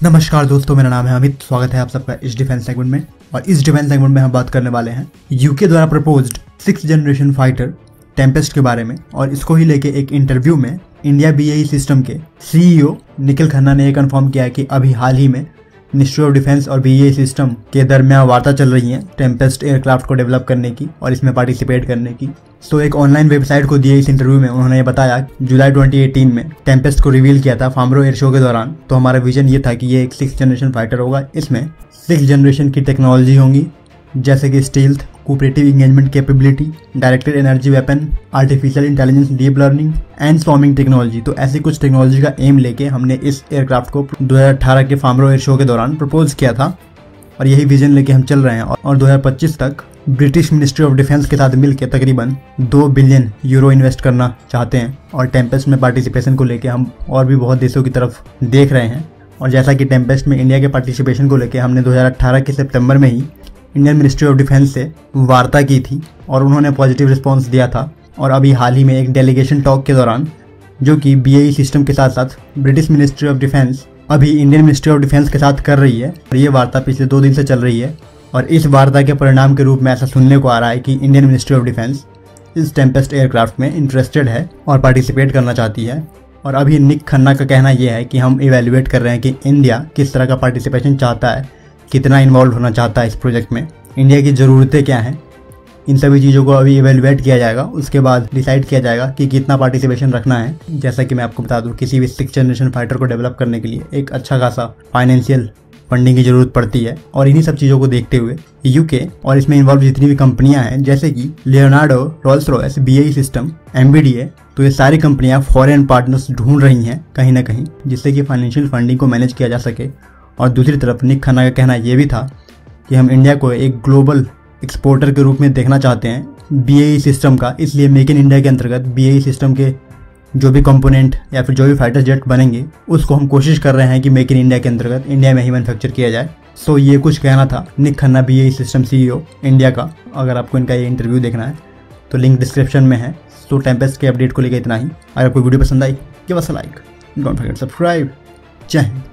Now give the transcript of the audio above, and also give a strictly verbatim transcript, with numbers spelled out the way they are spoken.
नमस्कार दोस्तों, मेरा नाम है अमित। स्वागत है आप सबका इस डिफेंस सेगमेंट में। और इस डिफेंस सेगमेंट में हम बात करने वाले हैं यूके द्वारा proposed six generation fighter Tempest के बारे में। और इसको ही लेके एक इंटरव्यू में इंडिया बीएई सिस्टम के सीईओ निखिल खन्ना ने यह कंफर्म किया कि अभी हाल ही में मिनिस्ट्री ऑफ डिफेंस और बीएई सिस्टम के दरमियान वार्ता चल रही है टेम्पेस्ट एयरक्राफ्ट को डेवलप करने की और इसमें पार्टिसिपेट करने की। सो एक ऑनलाइन वेबसाइट को दिए इस इंटरव्यू में उन्होंने ये बताया जुलाई ट्वेंटी एटीन में टेम्पेस्ट को रिवील किया था फार्मरो एयर शो के दौरान। तो हमारा विजन ये था कि ये एक सिक्स जनरेशन फाइटर होगा। इसमें सिक्स जनरेशन की टेक्नोलॉजी होंगी जैसे कि stealth, cooperative engagement capability, directed energy weapon, artificial intelligence, deep learning and swarming technology. तो ऐसी कुछ टेक्नोलॉजी का एम लेके हमने इस एयरक्राफ्ट को दो हज़ार अठारह के फार्मरो एयर शो के दौरान प्रपोज किया था और यही विजन लेके हम चल रहे हैं। और दो हज़ार पच्चीस तक ब्रिटिश मिनिस्ट्री ऑफ डिफेंस के साथ मिलकर तकरीबन दो बिलियन यूरो इन्वेस्ट करना चाहते हैं। और टेम्पेस्ट में पार्टिसिपेशन को लेके हम और भी बहुत देशों की तरफ देख रहे हैं। और जैसा कि टेम्पेस्ट में इंडिया के पार्टिसिपेशन को लेके हमने दो हज़ार अठारह के सितंबर में ही इंडियन मिनिस्ट्री ऑफ डिफेंस से वार्ता की थी और उन्होंने पॉजिटिव रिस्पांस दिया था। और अभी हाल ही में एक डेलीगेशन टॉक के दौरान जो कि बीएई सिस्टम के साथ साथ ब्रिटिश मिनिस्ट्री ऑफ डिफेंस अभी इंडियन मिनिस्ट्री ऑफ डिफेंस के साथ कर रही है और ये वार्ता पिछले दो दिन से चल रही है। और इस वार्ता के परिणाम के रूप में ऐसा सुनने को आ रहा है कि इंडियन मिनिस्ट्री ऑफ डिफेंस इस टेम्पेस्ट एयरक्राफ्ट में इंटरेस्टेड है और पार्टिसिपेट करना चाहती है। और अभी निक खन्ना का कहना यह है कि हम इवेल्युएट कर रहे हैं कि इंडिया किस तरह का पार्टिसिपेशन चाहता है, कितना इन्वॉल्व होना चाहता है इस प्रोजेक्ट में, इंडिया की ज़रूरतें क्या हैं। इन सभी चीज़ों को अभी इवेल्युएट किया जाएगा। उसके बाद डिसाइड किया जाएगा कि कितना पार्टिसिपेशन रखना है। जैसा कि मैं आपको बता दूं, किसी भी सिक्स जनरेशन फाइटर को डेवलप करने के लिए एक अच्छा खासा फाइनेंशियल फंडिंग की ज़रूरत पड़ती है। और इन्हीं सब चीज़ों को देखते हुए यूके और इसमें इन्वॉल्व जितनी भी कंपनियां हैं जैसे कि Leonardo, Rolls Royce, BAE system, MBDA, तो ये सारी कंपनियां फॉरेन पार्टनर्स ढूंढ रही हैं कहीं ना कहीं जिससे कि फाइनेंशियल फंडिंग को मैनेज किया जा सके। और दूसरी तरफ निक खन्ना का कहना यह भी था कि हम इंडिया को एक ग्लोबल एक्सपोर्टर के रूप में देखना चाहते हैं बीएई सिस्टम का। इसलिए मेक इन इंडिया के अंतर्गत बीएई सिस्टम के जो भी कंपोनेंट या फिर जो भी फाइटर जेट बनेंगे उसको हम कोशिश कर रहे हैं कि मेक इन इंडिया के अंतर्गत इंडिया में ही मैन्युफैक्चर किया जाए। सो ये कुछ कहना था Nick Khanna BAE system CEO India का। अगर आपको इनका ये इंटरव्यू देखना है तो लिंक डिस्क्रिप्शन में है। सो टेम्पेस्ट के अपडेट को लेकर इतना ही। अगर आपको वीडियो पसंद आई give us a like, don't forget subscribe. जय हिंद।